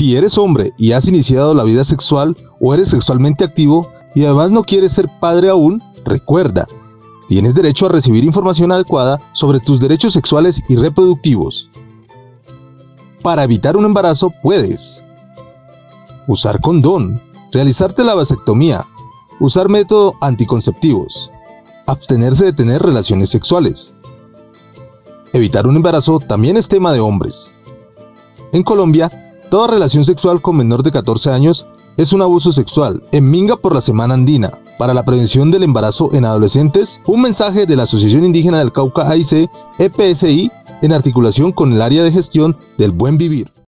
Si eres hombre y has iniciado la vida sexual o eres sexualmente activo y además no quieres ser padre aún, recuerda, tienes derecho a recibir información adecuada sobre tus derechos sexuales y reproductivos. Para evitar un embarazo puedes usar condón, realizarte la vasectomía, usar métodos anticonceptivos, abstenerse de tener relaciones sexuales. Evitar un embarazo también es tema de hombres. En Colombia, toda relación sexual con menor de 14 años es un abuso sexual. En Minga por la Semana Andina, para la prevención del embarazo en adolescentes, un mensaje de la Asociación Indígena del Cauca AIC, EPSI, en articulación con el área de gestión del buen vivir.